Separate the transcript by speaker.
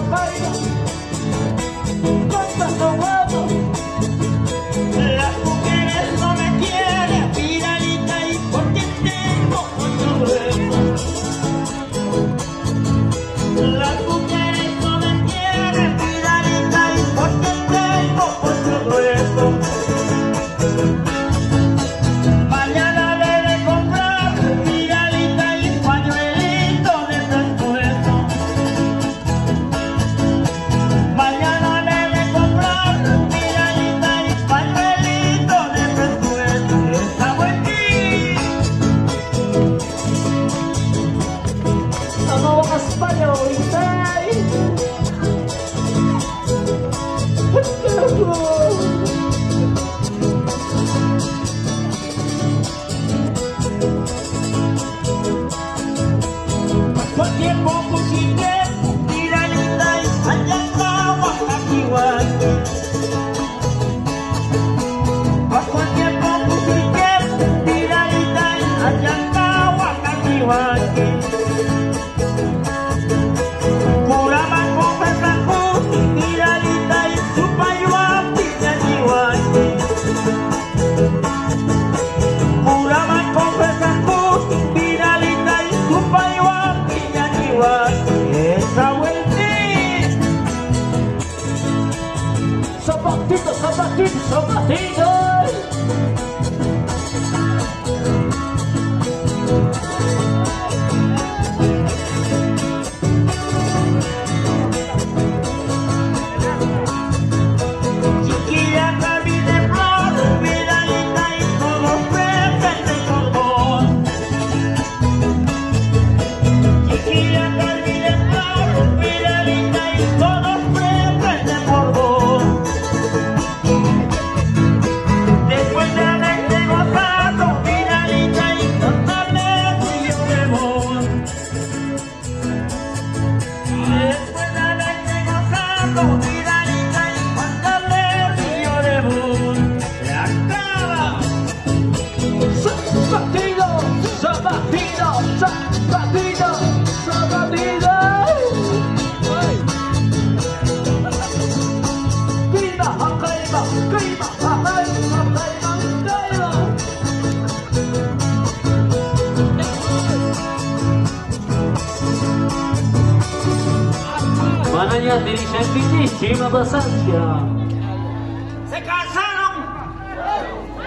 Speaker 1: baila, cuántas no guapo. Las mujeres no me quieren, Vidalita, y porque tengo mucho huevo. Las mujeres no me quieren, Vidalita, y porque tengo mucho huevo. Mañana debe comprar Vidalita y pañuelito de presupuesto. Mañana debe comprar Vidalita y pañuelito de presupuesto. Está buen día. Vamos a España ahorita. Pasó tiempo pusiste Vidalita y Ayacagua, Cachihuahua. Pasó tiempo pusiste Vidalita y Ayacagua, Cachihuahua. Curaban con Pesajú, Vidalita y Supayua, Cachihuahua. Curaban con Pesajú, Vidalita y Supayua. Esa vueltita. Zapatito, zapatito, zapatito. Chiquilla, Gaby de flor, Vidalita y todos peces de cordón. Chiquilla, Gaby de flor, Vidalita y todos peces de cordón. Después de haberte gozado, Vidalita, y contarle río de amor. Después de haberte gozado, Vidalita, y contarle río de amor. Se acaba. Zapatito, zapatito, zapatito, zapatito. Kima, hakaima, kima, hakaima, hakaima, hakaima. Mananya dirigente, Chima Basancia. Se casaron.